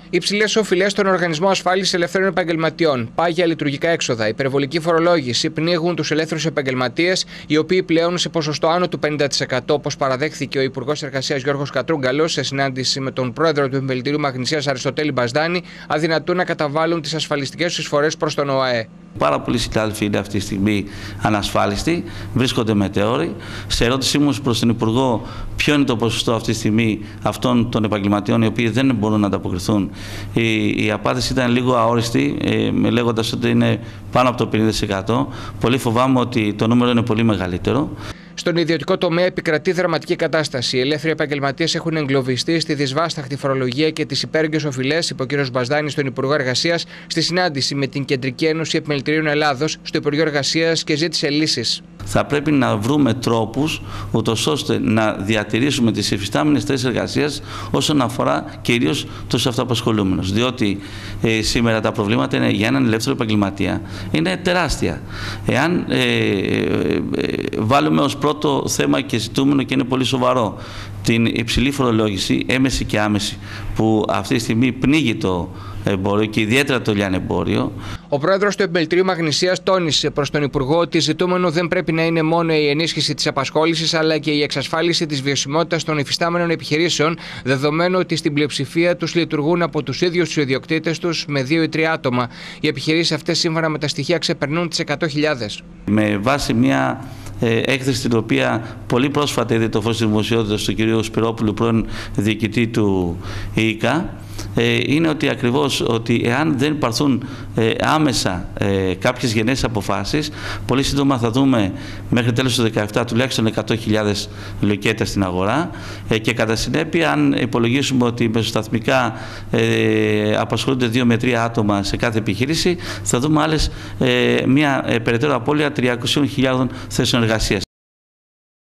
Υψηλές οφειλές στον Οργανισμό Ασφάλισης Ελευθέρων Επαγγελματιών, πάγια λειτουργικά έξοδα, υπερβολική φορολόγηση πνίγουν τους ελεύθερους επαγγελματίες, οι οποίοι πλέον σε ποσοστό άνω του 50%, όπως παραδέχθηκε ο Υπουργός Εργασίας Γιώργος Κατρούγκαλος σε συνάντηση με τον πρόεδρο του Επιμελητηρίου Μαγνησίας Αριστοτέλη Μπασδάνη, αδυνατούν να καταβάλουν τις ασφαλιστικές τους εισφορές προς τον ΟΑΕ. Πάρα πολλοί συνάδελφοι είναι αυτή τη στιγμή ανασφάλιστοι, βρίσκονται μετέωροι. Σε ερώτησή μου προς τον Υπουργό, ποιο είναι το ποσοστό αυτή τη στιγμή αυτών των επαγγελματιών οι οποίοι δεν μπορούν να ανταποκριθούν, η απάντηση ήταν λίγο αόριστη, λέγοντας ότι είναι πάνω από το 50%. Πολύ φοβάμαι ότι το νούμερο είναι πολύ μεγαλύτερο. Στον ιδιωτικό τομέα επικρατεί δραματική κατάσταση. Οι ελεύθεροι επαγγελματίες έχουν εγκλωβιστεί στη δυσβάσταχτη φορολογία και τις υπέρογγες οφειλές, είπε ο κ. Μπασδάνης στον Υπουργό Εργασίας στη συνάντηση με την Κεντρική Ένωση Επιμελητηρίων Ελλάδος στο Υπουργείο Εργασίας και ζήτησε λύσεις. Θα πρέπει να βρούμε τρόπους ούτως ώστε να διατηρήσουμε τις υφιστάμενες θέσεις εργασίας όσον αφορά κυρίως τους αυτοαπασχολούμενους. Διότι σήμερα τα προβλήματα είναι, για έναν ελεύθερο επαγγελματία είναι τεράστια. Εάν βάλουμε ως πρώτο θέμα και ζητούμενο, και είναι πολύ σοβαρό, την υψηλή φορολόγηση, έμεση και άμεση, που αυτή τη στιγμή πνίγει το εμπόριο και ιδιαίτερα το λιανεμπόριο. Ο πρόεδρος του Επιμελητηρίου Μαγνησίας τόνισε προς τον Υπουργό ότι ζητούμενο δεν πρέπει να είναι μόνο η ενίσχυση της απασχόλησης, αλλά και η εξασφάλιση της βιωσιμότητας των υφιστάμενων επιχειρήσεων, δεδομένου ότι στην πλειοψηφία τους λειτουργούν από τους ίδιους τους ιδιοκτήτες τους με 2 ή 3 άτομα. Οι επιχειρήσεις αυτές, σύμφωνα με τα στοιχεία, ξεπερνούν τις 100.000. Με βάση μια έκθεση την οποία πολύ πρόσφατα είδε το φως της δημοσιότητας του κ. Σπυρόπουλου, πρώην διοικητή του ΙΚΑ, είναι ότι ακριβώς ότι εάν δεν υπαρθούν άμεσα κάποιες γενναίες αποφάσεις, πολύ σύντομα θα δούμε μέχρι τέλος του 2017 τουλάχιστον 100.000 λουκέτα στην αγορά και κατά συνέπεια, αν υπολογίσουμε ότι μεσοσταθμικά απασχολούνται 2 με 3 άτομα σε κάθε επιχείρηση, θα δούμε μια περαιτέρω απώλεια 300.000 θέσεων εργασίας.